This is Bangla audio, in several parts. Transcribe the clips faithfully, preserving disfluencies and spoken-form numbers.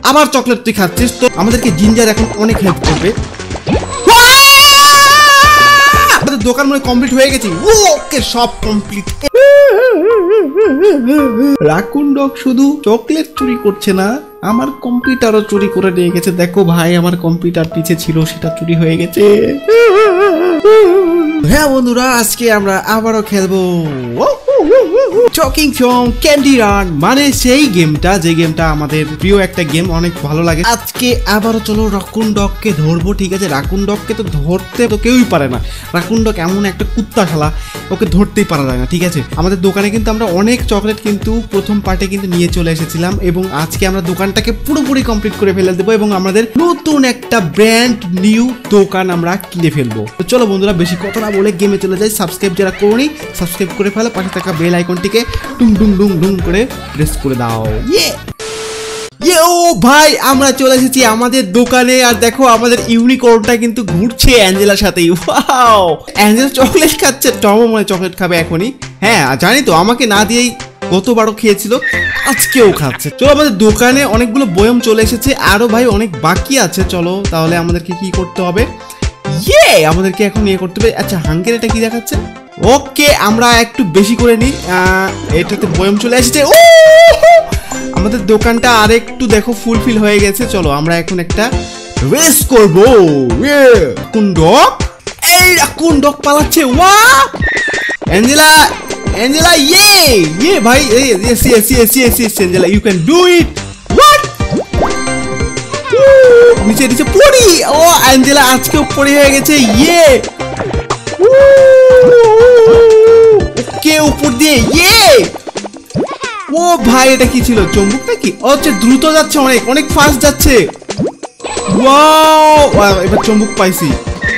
আবার চকলেট তুই খাচ্ছিস, তো আমাদেরকে জিঞ্জার এখন অনেক হেল্প করবে। আমাদের দোকান মানে কমপ্লিট হয়ে গেছে। ওকে, সব কমপ্লিট। রাকুন ডগ শুধু চকলেট চুরি করছে না, আমার কম্পিউটারও চুরি করে নিয়ে গেছে। দেখো ভাই, আমার কম্পিউটার পিছে ছিল, সেটা চুরি হয়ে গেছে। হ্যাঁ বন্ধুরা, আজকে আমরা আবারও খেলবো টকিং টম ক্যান্ডি রান, মানে সেই গেমটা, যে গেমটা আমাদের প্রিয় একটা গেম, অনেক ভালো লাগে। আজকে আবারও চলো রাকুন ডগকে ধরবো। ঠিক আছে, রাকুন ডগকে তো ধরতে তো কেউই পারে না। রাকুন ডগ এমন একটা কুত্তা শালা, ওকে ধরতেই পারা যায় না। ঠিক আছে, আমাদের দোকানে কিন্তু আমরা অনেক চকলেট কিন্তু প্রথম পার্টে কিন্তু নিয়ে চলে এসেছিলাম, এবং আজকে আমরা দোকানটাকে পুরোপুরি কমপ্লিট করে ফেলে দেবো এবং আমাদের নতুন একটা ব্র্যান্ড নিউ দোকান আমরা কিনে ফেলবো। তো চলো বন্ধুরা, বেশি কথা না বলে গেমে চলে যাই। সাবস্ক্রাইব যারা করোনি, সাবস্ক্রাইব করে ফেলো, পাশে থাকা বেল আইকনটিকে টুং টুং ডুং ডুং করে প্রেস করে দাও। ইয়ে ইয়ে ও ভাই, আমরা চলে এসেছি আমাদের দোকানে, আর দেখো আমাদের ইউনিকর্নটা কিন্তু ঘুরছে অ্যাঞ্জেলার সাথে। ওয়াও, অ্যাঞ্জেলা চকলেট খাচ্ছে, টমও মনে চকলেট খাবে এখনই। হ্যাঁ জানি তো, আমাকে না দিয়েই গতবারও খেয়েছিল, আজকেও খাচ্ছে। চলো, আমাদের দোকানে অনেকগুলো বয়ম চলে এসেছে, আরো ভাই অনেক বাকি আছে। চলো তাহলে আমাদেরকে কি করতে হবে? ইয়ে আমাদেরকে এখন ইয়ে করতে হবে। আচ্ছা, হাঙ্গের এটা কি দেখাচ্ছে? ওকে, আমরা একটু বেশি করে নিই। এটাতে বয়ম চলে এসেছে। ও, আমাদের দোকানটা আর একটু দেখো ফুলফিল হয়ে গেছে। চলো আমরা এখন একটা রেস করবো। রাকুন ডগ, এই রাকুন ডগ পালাচ্ছে। ওয়া অ্যাঞ্জেলা, অ্যাঞ্জেলা, ইয়ে ইয়ে ভাই, yes yes yes yes yes Angela, you can do it. What, নিচে নিচে পড়ি। ও অ্যাঞ্জেলা আজকেও পড়ি হয়ে গেছে। ইয়ে ওকে, উপর দিয়ে। ইয়ে ও ভাই, এটা কি ছিল? চম্বুকটা কি? ও আচ্ছা, দ্রুত যাচ্ছে, অনেক অনেক ফাস্ট যাচ্ছে। ওয়াও, এবার চম্বুক পাইছি।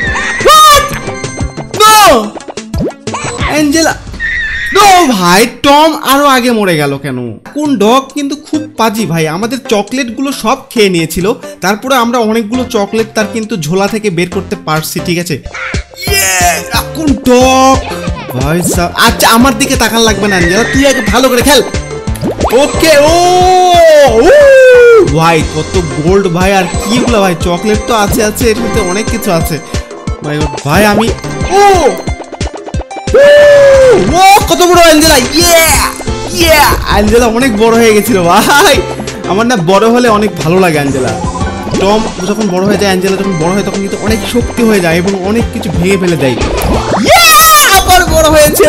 অ্যাঞ্জেলা, নো ভাই, টম আরো আগে মরে গেল কেন? কোন ডগ কিন্তু খুব পাজি ভাই, আমাদের চকলেট গুলো সব খেয়ে নিয়েছিল, তারপরে আমরা অনেকগুলো চকলেট তার কিন্তু ঝোলা থেকে বের করতে পারছি। ঠিক আছে, কোন ডগ ভাই। আচ্ছা, আমার দিকে তাকান লাগবে না অ্যাঞ্জেলা, তুই আগে ভালো করে খেল। ওকে, ও ভাই কত গোল্ড ভাই, আর কি গুলো ভাই, চকলেট তো আছে আছে, এর মধ্যে অনেক কিছু আছে ভাই। ভাই আমি, ও ও কত বড় অ্যাঞ্জেলা। ইয়ে ইয়ে অ্যাঞ্জেলা অনেক বড় হয়ে গেছিল ভাই। আমার না বড় হলে অনেক ভালো লাগে অ্যাঞ্জেলা। টম যখন বড় হয়ে যায়, অ্যাঞ্জেলা যখন বড় হয়, তখন কিন্তু অনেক শক্তি হয়ে যায় এবং অনেক কিছু ভেঙে ফেলে দেয়। আবার বড় হয়েছে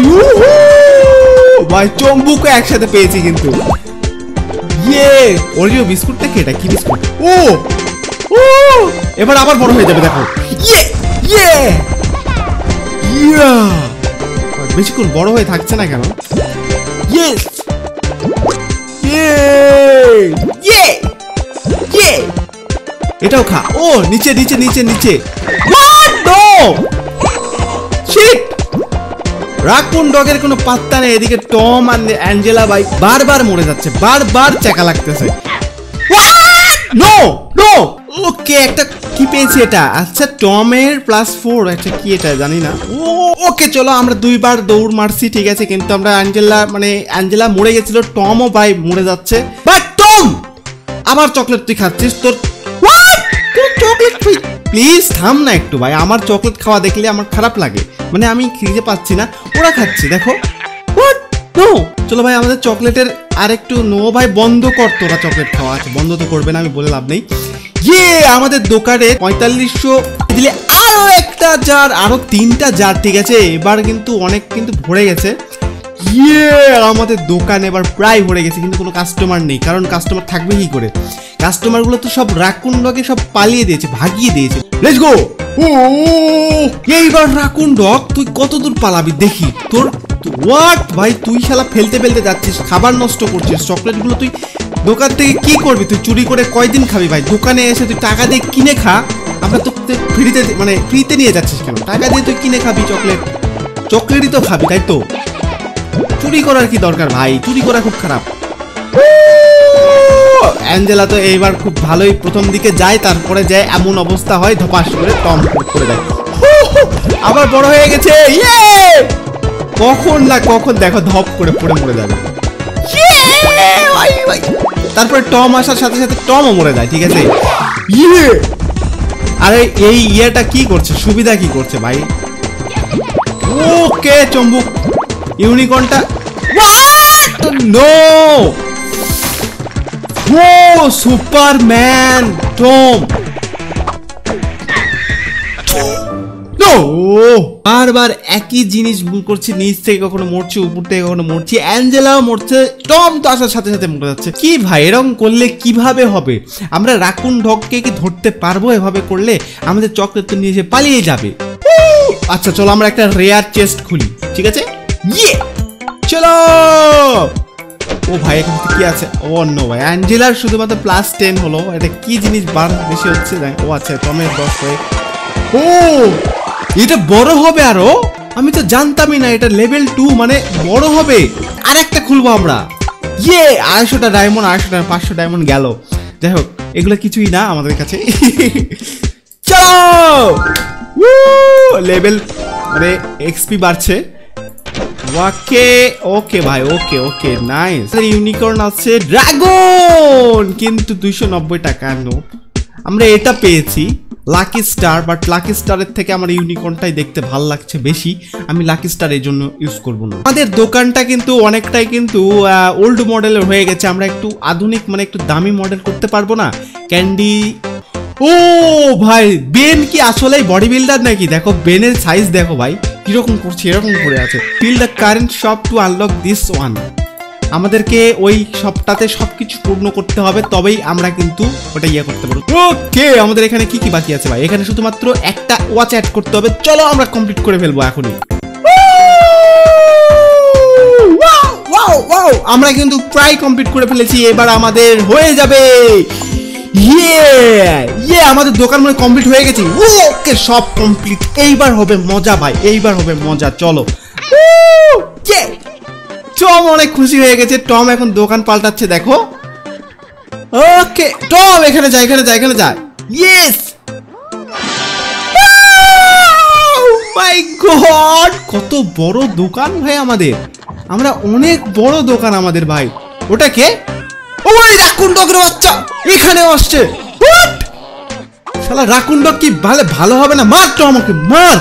ভাই, চম্বুকও একসাথে পেয়েছি কিন্তু। ইয়ে ওরিও বিস্কুটটা কি? এটা কি বিস্কুট? ও ও এবার আবার বড় হয়ে যাবে, দেখো। ইয়ে ইয়ে ইয়া, বেশিক্ষণ বড় হয়ে থাকছে না কেন? ইয়েস ইয়ে ইয়ে ইয়ে, এটাও খা। ও নিচে নিচে নিচে নিচে। হোয়াট, নো শিট, রাকুন ডগের কোনো পাত্তা নেই। এদিকে টম আর অ্যাঞ্জেলা ভাই বারবার মরে যাচ্ছে, বারবার চাকা লাগতেছে। নো নো, ওকে, একটা কি পেয়েছি এটা? আচ্ছা, টমের প্লাস ফোর, আচ্ছা কি এটা জানি না। ও ওকে, চলো আমরা দুইবার দৌড় মারছি, ঠিক আছে, কিন্তু আমরা অ্যাঞ্জেলা মানে অ্যাঞ্জেলা মরে গেছিল, টমও ভাই মরে যাচ্ছে। বাট টম, আবার চকলেট তুই খাচ্ছিস, তোর চকলেট তুই প্লিজ থাম না একটু ভাই, আমার চকলেট খাওয়া দেখলে আমার খারাপ লাগে, মানে আমি খিদে পাচ্ছি না, ওরা খাচ্ছে দেখো। হোয়াট, নো, চলো ভাই আমাদের চকলেটের আর একটু, নো ভাই বন্ধ কর তোরা চকলেট খাওয়া। আছে বন্ধ তো করবে না, আমি বলে লাভ নেই। ইয়ে আমাদের দোকানে পঁয়তাল্লিশশো দিলে আরো একটা জার, আরো তিনটা জার। ঠিক আছে, এবার কিন্তু অনেক কিন্তু ভরে গেছে। ইয়ে আমাদের দোকান এবার প্রায় ভরে গেছে, কিন্তু কোনো কাস্টমার নেই, কারণ কাস্টমার থাকবে কি করে? কাস্টমার গুলো তো সব রাকুন ডগে সব পালিয়ে দিয়েছে, ভাগিয়ে দিয়েছে। Let's go. ও এইবার রাকুন ডগ তুই কত দূর পালাবি দেখি তোর। হোয়াট ভাই, তুই শালা ফেলতে ফেলতে যাচ্ছিস, খাবার নষ্ট করছিস, চকলেট গুলো তুই দোকান থেকে কি করবি? তুই চুরি করে কয়দিন খাবি ভাই? দোকানে এসে তুই টাকা দিয়ে কিনে খা, আমরা তো ফ্রিতে মানে ফ্রিতে নিয়ে যাচ্ছিস কেন? টাকা দিয়ে তুই কিনে খাবি চকলেট, চকলেটই তো খাবি, তাই তো? চুরি করার কি দরকার ভাই? চুরি করা খুব খারাপ। অ্যাঞ্জেলা তো এইবার খুব ভালোই প্রথম দিকে যায়, তারপরে যায় এমন অবস্থা হয় ধপাস করে টম করে দেয়। আবার বড় হয়ে গেছে। ইয়ে কখন না কখন দেখো ধপ করে পড়ে মরে যাবে। তারপরে টম আসার সাথে সাথে টমও মরে যায়, ঠিক আছে? ইয়ে আরে এই ইয়েটা কি করছে, সুবিধা কি করছে ভাই? ওকে চম্বুক ইউনিকর্নটা নো ও সুপারম্যান টম বারবার একই জিনিস ভুল করছি, নিচ থেকে কখনো মরছি, উপর থেকে কখনো মরছি, অ্যাঞ্জেলাও মরছে, টম তো আসার সাথে সাথে মরে যাচ্ছে। কি ভাই এরকম করলে কিভাবে হবে? আমরা রাকুন ডগকে কি ধরতে পারবো এভাবে করলে? আমাদের চকলেট তো নিয়ে এসে পালিয়ে যাবে। আচ্ছা চলো আমরা একটা রেয়ার চেস্ট খুলি, ঠিক আছে? ইয়ে চলো। ও ভাই এখানে কি আছে? ও নো ভাই, অ্যাঞ্জেলার শুধুমাত্র প্লাস টেন হলো, এটা কি জিনিস বার বেশি হচ্ছে? ও আচ্ছা টমের দশ হয়ে, ও এটা বড় হবে আরো, আমি তো জানতামই না এটা লেভেল টু মানে বড় হবে। আর একটা খুলবো আমরা। ইয়ে আড়াইশোটা ডায়মন্ড, আড়াইশোটা পাঁচশো ডায়মন্ড গেল। যাই হোক এগুলো কিছুই না আমাদের কাছে। চলো লেভেল মানে এক্সপি বাড়ছে। ওকে ওকে ভাই ওকে ওকে নাইস। ইউনিকর্ন আছে, ড্রাগন কিন্তু দুইশো নব্বই টাকা নোট। আমরা এটা পেয়েছি লাকি স্টার, বাট লাকি স্টারের থেকে আমার ইউনিকর্নটাই দেখতে ভালো লাগছে বেশি, আমি লাকি স্টার এই জন্য ইউজ করবো না। আমাদের দোকানটা কিন্তু অনেকটাই কিন্তু ওল্ড মডেলের হয়ে গেছে, আমরা একটু আধুনিক মানে একটু দামি মডেল করতে পারবো না? ক্যান্ডি, ও ভাই বেন কি আসলেই বডি বিল্ডার নাকি? দেখো বেনের সাইজ দেখো ভাই কিরকম করছে, এরকম করে আছে। Fill the current shop to unlock this one. আমাদেরকে ওই শপটাতে সবকিছু পূর্ণ করতে হবে, তবেই আমরা কিন্তু ওটা ইয়ে করতে পারবো। ওকে আমাদের এখানে কি কি বাকি আছে ভাই? এখানে শুধুমাত্র একটা ওয়াচ অ্যাড করতে হবে, চলো আমরা কমপ্লিট করে ফেলবো এখনই। আমরা কিন্তু প্রায় কমপ্লিট করে ফেলেছি, এবার আমাদের হয়ে যাবে। ইয়ে ইয়ে আমাদের দোকান মানে কমপ্লিট হয়ে গেছে। ওকে সব কমপ্লিট, এইবার হবে মজা ভাই, এইবার হবে মজা। চলো টম অনেক খুশি হয়ে গেছে, টম এখন দোকান পাল্টাচ্ছে দেখো। ওকে টম এখানে যা, এখানে যা, এখানে যা। ইয়েস মাই গড কত বড় দোকান ভাই আমাদের, আমরা অনেক বড় দোকান আমাদের ভাই। ওটা কে? ও ভাই রাকুন ডগের বাচ্চা এখানে আসছে। শালা রাকুন ডগ কি ভালো ভালো হবে না? মার তো আমাকে, মার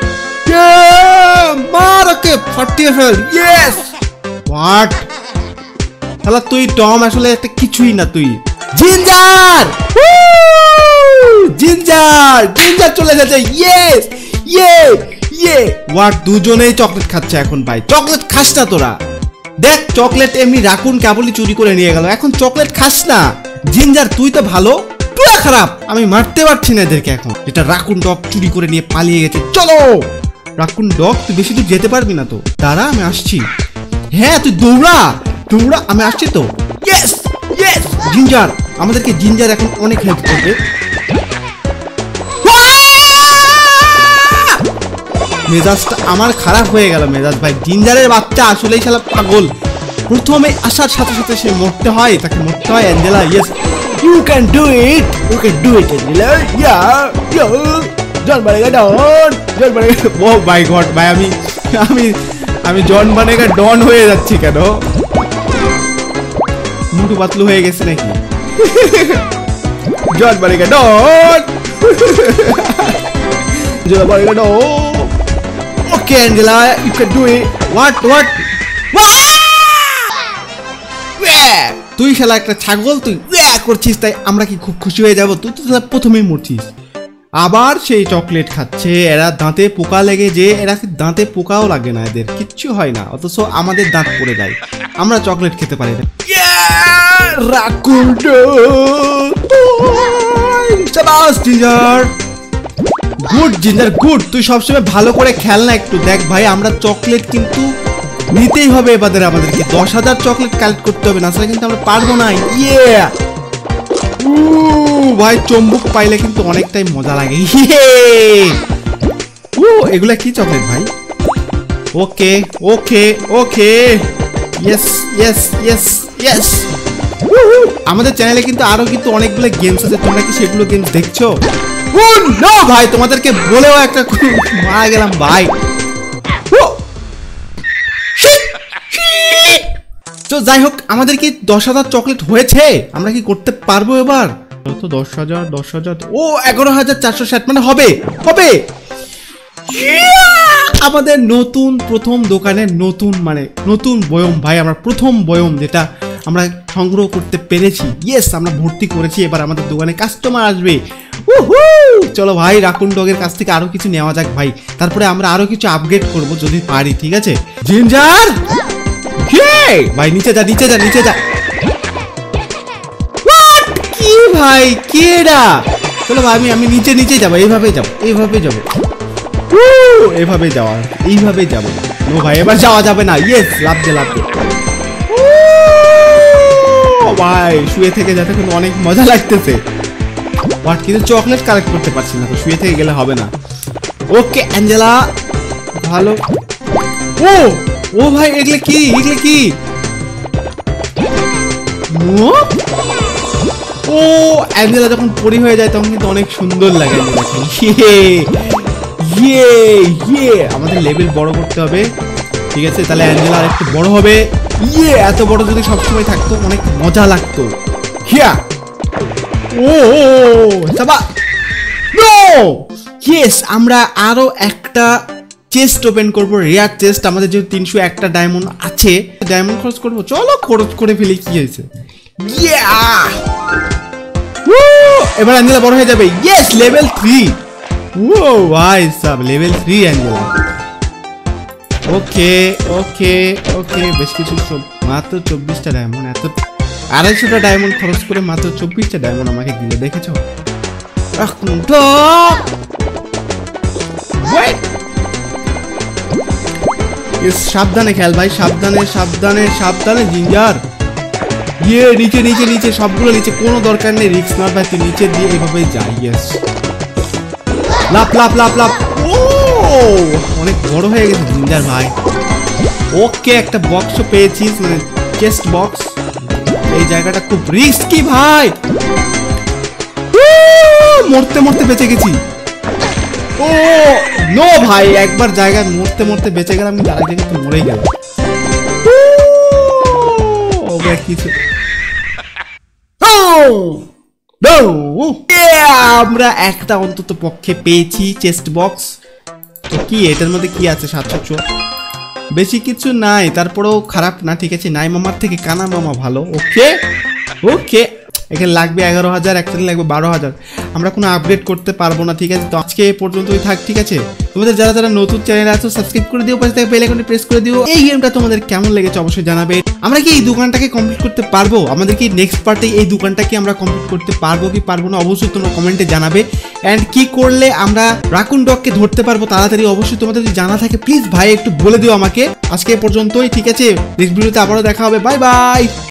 মার, ওকে ফাটিয়ে ফেল। ইয়েস হোয়াট শালা তুই টম আসলে একটা কিছুই না তুই। জিঞ্জার জিঞ্জার জিঞ্জার চলে গেছে। ইয়েস ইয়ে ইয়ে হোয়াট দুজনেই চকলেট খাচ্ছে এখন ভাই। চকলেট খাস না তোরা, দেখ চকলেট এমনি রাকুন কেবলই চুরি করে নিয়ে গেল, এখন চকলেট খাস না। জিঞ্জার তুই তো ভালো, তুই খারাপ, আমি মারতে পারছি না এদেরকে এখন। এটা রাকুন ডগ চুরি করে নিয়ে পালিয়ে গেছে। চলো রাকুন ডগ তুই বেশি দূর যেতে পারবি না তো, দাঁড়া আমি আসছি। হ্যাঁ তুই দৌড়া দৌড়া, আমি আসছি তো। ইয়েস ইয়েস জিঞ্জার, আমাদেরকে জিঞ্জার এখন অনেক হেল্প করবে। মেজাজটা আমার খারাপ হয়ে গেল মেজাজ ভাই। জিঞ্জারের বাচ্চা আসলেই শালা পাগল, প্রথমে আসার সাথে সাথে সে মরতে হয়, তাকে মরতে হয়। Angela yes you can do it, you can do it Angela. Yeah yeah John বানেগা ডন, জন বানেগা। ও মাই গড ভাই আমি আমি আমি জন বানেগা ডন হয়ে যাচ্ছি কেন? মুটু পাতলু হয়ে গেছে নাকি? জন বানেগা ডন, জন বানেগা ডন। Okay, Angela, you can do it. What? What? তুই শালা একটা ছাগল, তুই করছিস তাই আমরা কি খুব খুশি হয়ে যাব? তুই তো প্রথমেই মরছিস। আবার সেই চকলেট খাচ্ছে। এরা দাঁতে পোকা লেগে যে, এরা দাঁতে পোকাও লাগে না, এদের কিচ্ছু হয় না, অথচ আমাদের দাঁত পড়ে যায়, আমরা চকলেট খেতে পারি না। Raccoon ginger, good ginger good, তুই সবসময় ভালো করে খেল না একটু। দেখ ভাই আমরা চকলেট কিন্তু নিতেই হবে এবারে, আমাদেরকে দশ হাজার চকলেট কালেক্ট করতে হবে, না সেটা কিন্তু আমরা পারবো না। ইয়ে ভাই চম্বুক পাইলে কিন্তু অনেকটাই মজা লাগে। এগুলা কি চকলেট ভাই? Okay okay okay yes yes yes yes. আমাদের চ্যানেলে কিন্তু আরো কিন্তু অনেকগুলো গেমস আছে, তোমরা কি সেগুলো গেমস দেখছো? নো ভাই তোমাদেরকে বলেও একটা মারা গেলাম ভাই। তো যাই হোক, আমাদের কি দশ হাজার চকলেট হয়েছে? আমরা কি করতে পারবো এবার? তো দশ হাজার দশ হাজার ও এগারো হাজার চারশো ষাট মানে হবে হবে। আমাদের নতুন প্রথম দোকানের নতুন মানে নতুন বয়ম ভাই, আমরা প্রথম বয়ম যেটা আমরা সংগ্রহ করতে পেরেছি। ইয়েস, আমরা ভর্তি করেছি। এবার আমাদের দোকানে কাস্টমার আসবে। উহু, চলো ভাই রাকুন ডগের কাছ থেকে আরো কিছু নেওয়া যাক ভাই, তারপরে আমরা আরো কিছু আপগ্রেড করব যদি পারি। ঠিক আছে জিঞ্জার, ভাই নিচে যা নিচে যা নিচে যা। কি ভাই কেডা? চলো ভাই আমি আমি নিচে নিচে যাবো, এইভাবে যাবো এইভাবে যাবো এইভাবে যাওয়া এইভাবে যাবো। নো ভাই এবার যাওয়া যাবে না। ইয়েস, লাভ দে লাভ দে ভাই। শুয়ে থেকে যাতে কিন্তু অনেক মজা লাগতেছে, বাট কিন্তু চকলেট কালেক্ট করতে পারছি না, তো শুয়ে থেকে গেলে হবে না। ওকে অ্যাঞ্জেলা, ভালো। ও ও ভাই এগুলো কি এগুলো কি? ও অ্যাঞ্জেলা যখন পরি হয়ে যায় তখন কিন্তু অনেক সুন্দর লাগে। ইয়ে ইয়ে আমাদের লেভেল বড় করতে হবে। ঠিক আছে, তাহলে অ্যাঞ্জেলা আরেকটু বড় হবে। ইয়ে এত বড় যদি সবসময় থাকতো অনেক মজা লাগতো। হিয়া ও সাবা নো ইয়েস, আমরা আরো একটা চেস্ট ওপেন করবো, রেয়ার চেস্ট। আমাদের যেহেতু তিনশো একটা ডায়মন্ড আছে, ডায়মন্ড খরচ করবো। চলো খরচ করে ফেলি, কি হয়েছে। এবার অ্যাঞ্জেলা বড় হয়ে যাবে। Yes, level three. ও ভাই sub level three Angela. Okay okay okay, বেশ কিছু। মাত্র চব্বিশটা ডায়মন্ড, এত আড়াইশোটা ডায়মন্ড খরচ করে মাত্র চব্বিশটা ডায়মন্ড আমাকে দিলে, দেখেছো? সাবধানে খেল ভাই, সাবধানে সাবধানে সাবধানে জিঞ্জার। ইয়ে নিচে নিচে নিচে সবগুলো নিচে, কোনো দরকার নেই রিস্ক না ভাই, তুই নিচে দিয়ে এইভাবে যাই। ইয়েস, লাভ লাভ লাভ লাভ। ও অনেক বড় হয়ে গেছে জিঞ্জার ভাই। ওকে একটা বক্সও পেয়েছিস, মানে চেস্ট বক্স। এই জায়গাটা খুব রিস্কি ভাই, মরতে মরতে বেঁচে গেছি। ও নো ভাই, একবার জায়গায় মরতে মরতে বেঁচে গেলাম, আমি আরেক জায়গায় তো মরেই গেলাম। ওকে কিছু আমরা একটা অন্তত পক্ষে পেয়েছি চেস্ট বক্স। তো কি এটার মধ্যে কি আছে? সাতশো চো, বেশি কিছু নাই, তারপরেও খারাপ না। ঠিক আছে, নাই মামার থেকে কানা মামা ভালো। ওকে ওকে, এখানে লাগবে এগারো হাজার, একসাথে লাগবে বারো হাজার। আমরা কোনো আপডেট করতে পারবো না। ঠিক আছে, তো আজকে এ পর্যন্তই থাক। ঠিক আছে, তোমাদের যারা যারা নতুন চ্যানেল আছে সাবস্ক্রাইব করে দিও, পাশে থেকে বেল আইকনটি প্রেস করে দিও। এই গেমটা তোমাদের কেমন লেগেছে অবশ্যই জানাবে। আমরা কি এই দোকানটাকে কমপ্লিট করতে পারবো? আমাদের কি নেক্সট পার্টে এই দোকানটাকে আমরা কমপ্লিট করতে পারবো কি পারবো না অবশ্যই তোমরা কমেন্টে জানাবে। অ্যান্ড কি করলে আমরা রাকুন ডগকে ধরতে পারবো তাড়াতাড়ি অবশ্যই তোমাদের যদি জানা থাকে প্লিজ ভাই একটু বলে দিও আমাকে। আজকে এ পর্যন্তই, ঠিক আছে, নেক্সট ভিডিওতে আবারও দেখা হবে। Bye by.